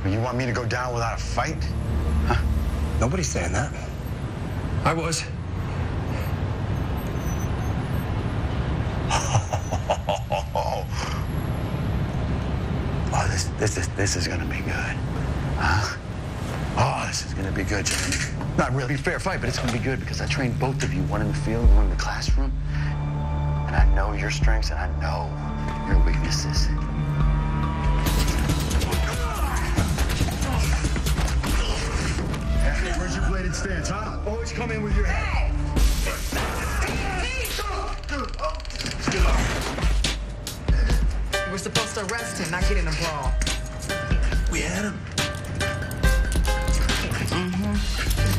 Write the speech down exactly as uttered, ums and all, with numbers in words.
You want me to go down without a fight? Huh? Nobody's saying that. I was. Oh, this, this, is, this is gonna be good, huh? Oh, this is gonna be good, Jeremy. Not really a fair fight, but it's gonna be good because I trained both of you, one in the field, one in the classroom. And I know your strengths and I know your weaknesses. Hey, where's your bladed stance, huh? Always come in with your head. We're supposed to arrest him, not get in a brawl. We had him. Mm-hmm.